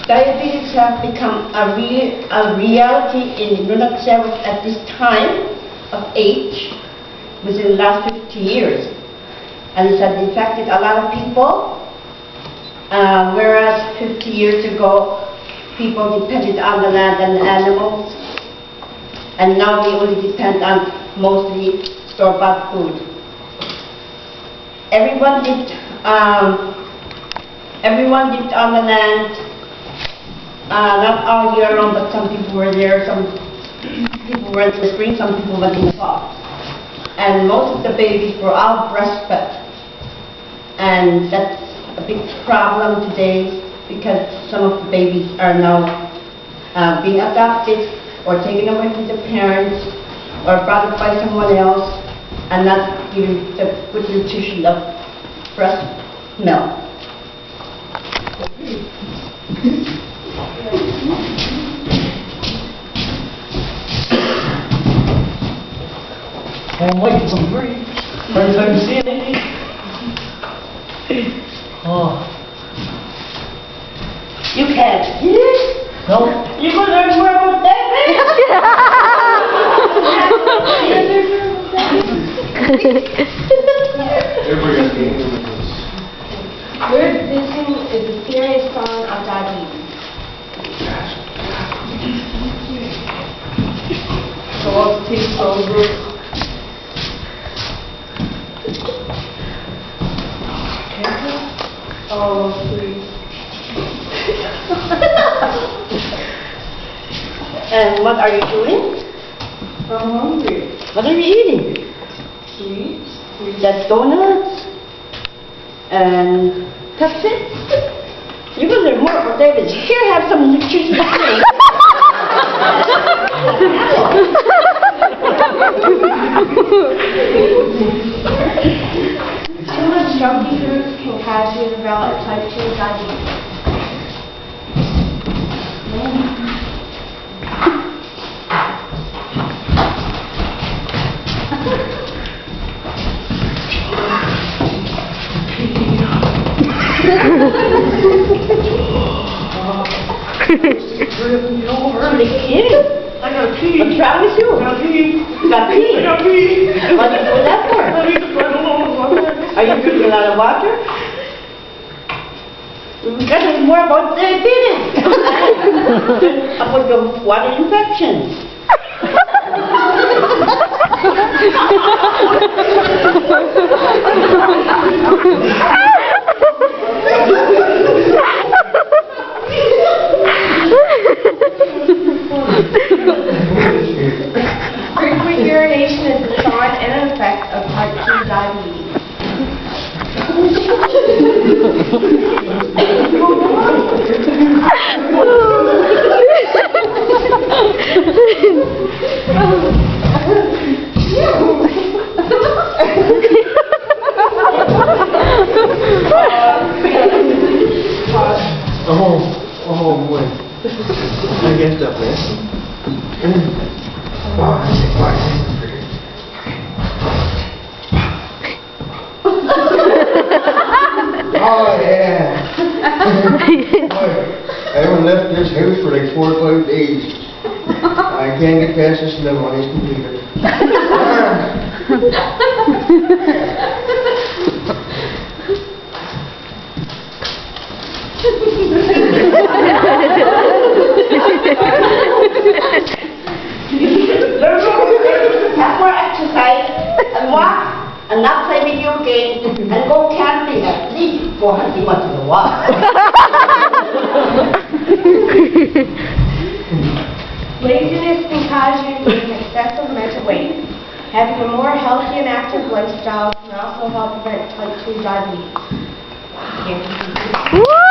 diabetes has become a reality in Nunak Sarawak at this time of age within the last 50 years. And it has affected a lot of people, whereas 50 years ago people depended on the land and the animals, and now we only depend on mostly store-bought food. Everyone lived on the land, not all year round, but some people were there, some people were in the spring, some people were in the fall. And most of the babies were all breastfed. And that's a big problem today because some of the babies are now being adopted or taken away from their parents or brought up by someone else and not given the good nutrition of breast milk. Oh, Mike, it's great. First time seeing it. Oh. You can't see it? No. You can learn more about that. Word dizzying is a serious sign of diabetes. So I'll take over. Oh, please. And what are you doing? I'm hungry. What are you eating? Sweets? Just donuts? And that's it? You will learn more about David. Here, have some nutritious drink. Too much junky foods can cause you to develop type 2 diabetes. I got pee. What's wrong with you? I got pee. You got pee? I got pee. What are you doing that for? I need to drink a lot of water. Are you drinking a lot of water? That is more about diabetes. About your water infections. Frequent urination is a sign and an effect of type 2 diabetes. Oh boy. I guess that way. Oh yeah. I haven't left this house for like 4 or 5 days. I can't get past this level on his computer. Have more exercise and walk and not play video games and go camping at least 400 once in a while. Laziness can cause you to gain excessive mental weight. Having a more healthy and active lifestyle can also help prevent type 2 diabetes. Woo!